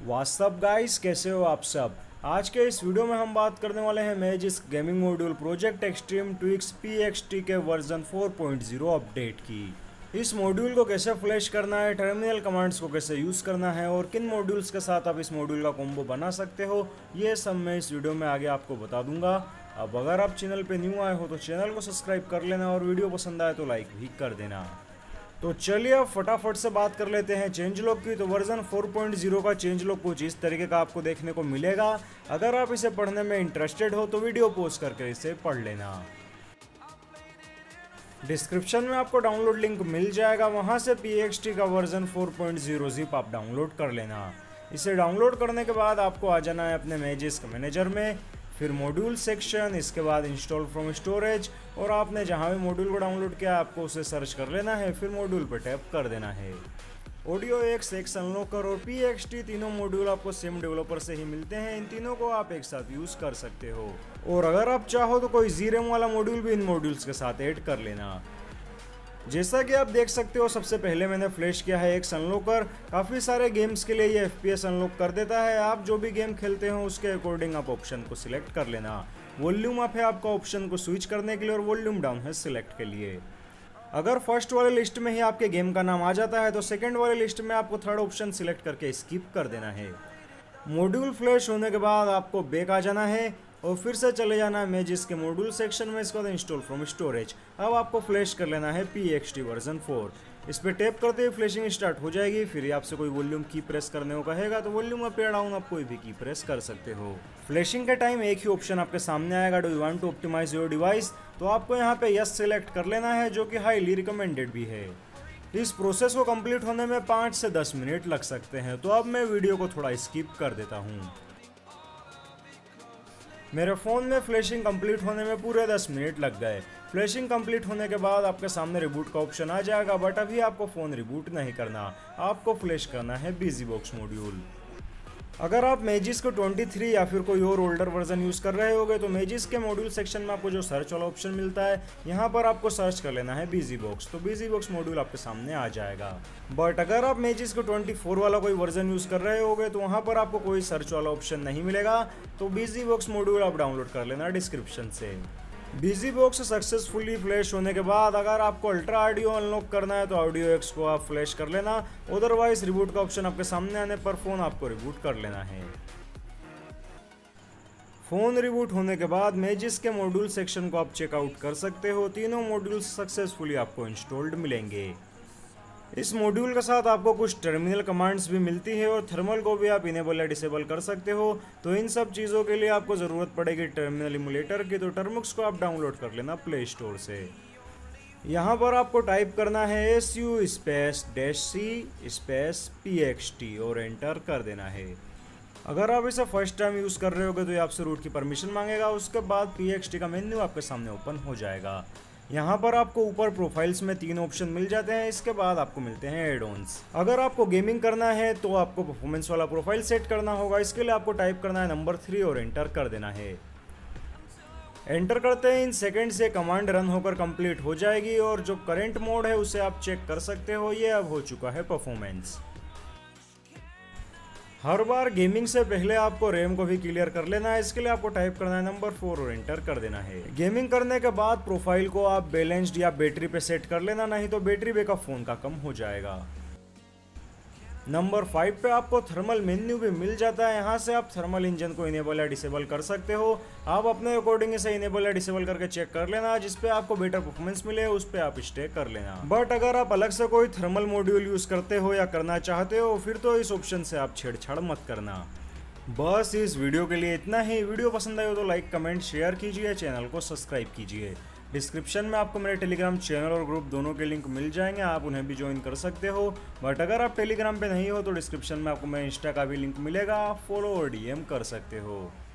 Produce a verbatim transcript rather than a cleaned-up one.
WhatsApp guys, कैसे हो आप सब। आज के इस वीडियो में हम बात करने वाले हैं Magisk gaming module project extreme tweaks P X T के version four point zero update की। इस मॉड्यूल को कैसे फ्लैश करना है, टर्मिनल कमांड्स को कैसे यूज़ करना है और किन मॉड्यूल्स के साथ आप इस मॉड्यूल का कॉम्बो बना सकते हो, ये सब मैं इस वीडियो में आगे आपको बता दूंगा। अब अगर आप चैनल पे न्यू आए हो तो चैनल को सब्सक्राइब कर लेना और वीडियो पसंद आए तो लाइक भी कर देना। तो चलिए अब फटाफट से बात कर लेते हैं चेंज लॉग की। तो वर्जन फोर पॉइंट ज़ीरो का चेंज लॉग कुछ इस तरीके का आपको देखने को मिलेगा। अगर आप इसे पढ़ने में इंटरेस्टेड हो तो वीडियो पॉज करके इसे पढ़ लेना। डिस्क्रिप्शन में आपको डाउनलोड लिंक मिल जाएगा, वहां से पी एक्स टी का version four point zero zip आप डाउनलोड कर लेना। इसे डाउनलोड करने के बाद आपको आ जाना है अपने मैजिस मैनेजर में, फिर मॉड्यूल सेक्शन, इसके बाद इंस्टॉल फ्रॉम स्टोरेज, और आपने जहां भी मॉड्यूल को डाउनलोड किया आपको उसे सर्च कर लेना है, फिर मॉड्यूल पर टैप कर देना है। ऑडियो एक्स, एक्स अनलॉकर और पी एक्स टी तीनों मॉड्यूल आपको सेम डेवलपर से ही मिलते हैं। इन तीनों को आप एक साथ यूज़ कर सकते हो, और अगर आप चाहो तो कोई जी रैम वाला मॉड्यूल भी इन मॉड्यूल्स के साथ ऐड कर लेना। जैसा कि आप देख सकते हो, सबसे पहले मैंने फ्लैश किया है एक्स अनलॉकर। काफ़ी सारे गेम्स के लिए ये एफ पी एस अनलॉक कर देता है। आप जो भी गेम खेलते हो उसके अकॉर्डिंग आप ऑप्शन को सिलेक्ट कर लेना। वॉल्यूम अप है आपका ऑप्शन को स्विच करने के लिए, और वॉल्यूम डाउन है सिलेक्ट के लिए। अगर फर्स्ट वाले लिस्ट में ही आपके गेम का नाम आ जाता है तो सेकंड वाले लिस्ट में आपको थर्ड ऑप्शन सिलेक्ट करके स्किप कर देना है। मॉड्यूल फ्लैश होने के बाद आपको बैक आ जाना है और फिर से चले जाना है मैजिस के मॉड्यूल सेक्शन में, इसके बाद इंस्टॉल फ्रॉम स्टोरेज। अब आपको फ्लैश कर लेना है P X T version four. इस पर टैप करते ही फ्लैशिंग स्टार्ट हो जाएगी। फिर आपसे कोई वॉल्यूम की प्रेस करने को कहेगा तो वॉल्यूम अप या डाउन आप कोई भी की प्रेस कर सकते हो। फ्लैशिंग के टाइम एक ही ऑप्शन आपके सामने आएगा, do you want to optimise your device. तो आपको यहाँ पे यस सेलेक्ट कर लेना है, जो कि हाईली रिकमेंडेड भी है। इस प्रोसेस को कंप्लीट होने में पाँच से दस मिनट लग सकते हैं। तो अब मैं वीडियो को थोड़ा स्किप कर देता हूँ। मेरे फ़ोन में फ्लैशिंग कंप्लीट होने में पूरे दस मिनट लग गए। फ्लैशिंग कंप्लीट होने के बाद आपके सामने रिबूट का ऑप्शन आ जाएगा, बट अभी आपको फ़ोन रिबूट नहीं करना, आपको फ्लैश करना है बिजी बॉक्स मॉड्यूल। अगर आप मैजिस को तेईस या फिर कोई और ओल्डर वर्जन यूज़ कर रहे होगे तो मैजिस के मॉड्यूल सेक्शन में आपको जो सर्च वाला ऑप्शन मिलता है, यहाँ पर आपको सर्च कर लेना है बिजी बॉक्स। तो बिजी बॉक्स मॉड्यूल आपके सामने आ जाएगा। बट अगर आप मैजिस को चौबीस वाला कोई वर्जन यूज़ कर रहे होगे तो वहाँ पर आपको कोई सर्च वाला ऑप्शन नहीं मिलेगा। तो बिजी बॉक्स मॉड्यूल आप डाउनलोड कर लेना डिस्क्रिप्शन से। बिजी बॉक्स सक्सेसफुली फ्लैश होने के बाद अगर आपको अल्ट्रा ऑडियो अनलॉक करना है तो ऑडियो एक्स को आप फ्लैश कर लेना। अदरवाइज रिबूट का ऑप्शन आपके सामने आने पर फोन आपको रिबूट कर लेना है। फोन रिबूट होने के बाद मैजिस के मॉड्यूल सेक्शन को आप चेकआउट कर सकते हो। तीनों मॉड्यूल सक्सेसफुली आपको इंस्टॉल्ड मिलेंगे। इस मॉड्यूल के साथ आपको कुछ टर्मिनल कमांड्स भी मिलती है और थर्मल को भी आप इनेबल या डिसेबल कर सकते हो। तो इन सब चीज़ों के लिए आपको ज़रूरत पड़ेगी टर्मिनल इमुलेटर की। तो टर्मुक्स को आप डाउनलोड कर लेना प्ले स्टोर से। यहाँ पर आपको टाइप करना है S U space dash C space P X T और एंटर कर देना है। अगर आप इसे फर्स्ट टाइम यूज़ कर रहे होगे तो ये आपसे रूट की परमिशन मांगेगा। उसके बाद पी एक्स टी का मेन्यू आपके सामने ओपन हो जाएगा। यहाँ पर आपको ऊपर प्रोफाइल्स में तीन ऑप्शन मिल जाते हैं। इसके बाद आपको मिलते हैं एड ऑन्स। अगर आपको गेमिंग करना है तो आपको परफॉर्मेंस वाला प्रोफाइल सेट करना होगा। इसके लिए आपको टाइप करना है नंबर थ्री और एंटर कर देना है। एंटर करते ही इन सेकंड से कमांड रन होकर कंप्लीट हो जाएगी, और जो करंट मोड है उसे आप चेक कर सकते हो। ये अब हो चुका है परफॉर्मेंस। हर बार गेमिंग से पहले आपको रैम को भी क्लियर कर लेना है। इसके लिए आपको टाइप करना है नंबर फोर और एंटर कर देना है। गेमिंग करने के बाद प्रोफाइल को आप बैलेंस्ड या बैटरी पे सेट कर लेना, नहीं तो बैटरी बैकअप फोन का कम हो जाएगा। नंबर फाइव पे आपको थर्मल मेन्यू भी मिल जाता है। यहाँ से आप थर्मल इंजन को इनेबल या डिसेबल कर सकते हो। आप अपने अकॉर्डिंग इसे इनेबल या डिसेबल करके चेक कर लेना। जिस पे आपको बेटर परफॉर्मेंस मिले उस पे आप स्टे कर लेना। बट अगर आप अलग से कोई थर्मल मॉड्यूल यूज करते हो या करना चाहते हो फिर तो इस ऑप्शन से आप छेड़छाड़ मत करना। बस इस वीडियो के लिए इतना ही। वीडियो पसंद आए हो तो लाइक कमेंट शेयर कीजिए, चैनल को सब्सक्राइब कीजिए। डिस्क्रिप्शन में आपको मेरे टेलीग्राम चैनल और ग्रुप दोनों के लिंक मिल जाएंगे, आप उन्हें भी ज्वाइन कर सकते हो। बट अगर आप टेलीग्राम पे नहीं हो तो डिस्क्रिप्शन में आपको मेरे इंस्टा का भी लिंक मिलेगा, आप फॉलो और डी एम कर सकते हो।